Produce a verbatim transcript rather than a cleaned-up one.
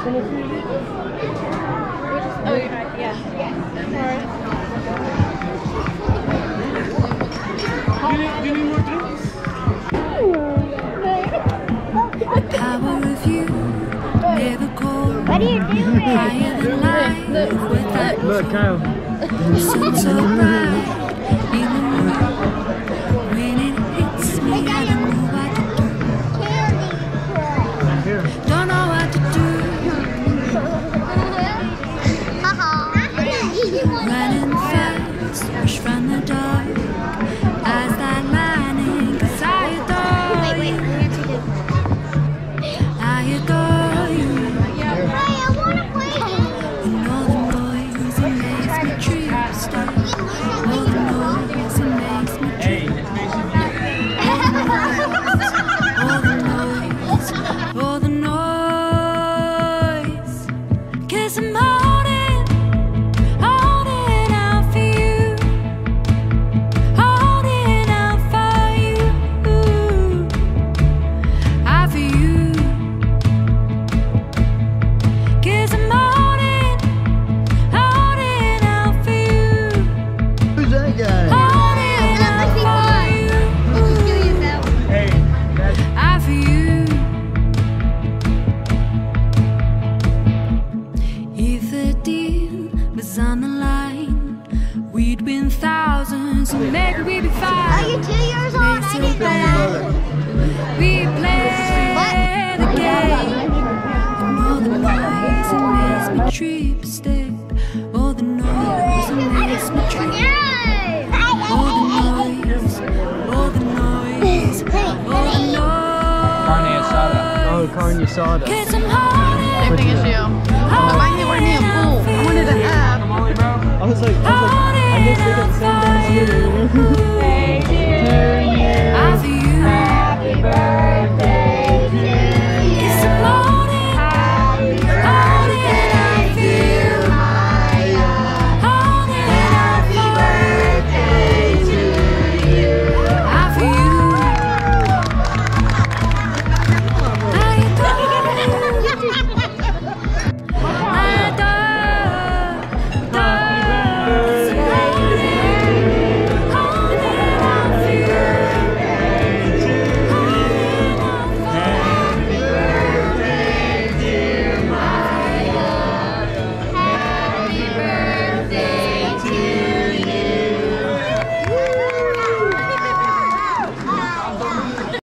Oh, you're right. Yeah. Sorry. Do you, do you need more drinks? The power of you never cold. What are you doing? Higher than life without Look, Kyle. the sun so bright in the room. When it hits me, I don't know what to do. Here. Don't know what to do. Running fast, rush from the dark. Eyes that lining, 'cause I adore you. I adore you. And all the noise, it makes me trip stop. All the noise, it makes me trip. All the noise, all the noise. 'Cause I'm holding, holding out for you. Holding out for you. I for you. 'Cause I'm holding, holding out for you. Who's that guy? Holding out for you. Hey, that's I for you. If the deal was on the line, we'd win thousands and maybe we'd be fine. Are you two years old? I didn't know that. We play the game. And all the noise it makes me trip step. All the noise it makes me trip. All the noise, all the noise, all the noise. carne asada. Oh, carne asada. 'Cause I'm hard.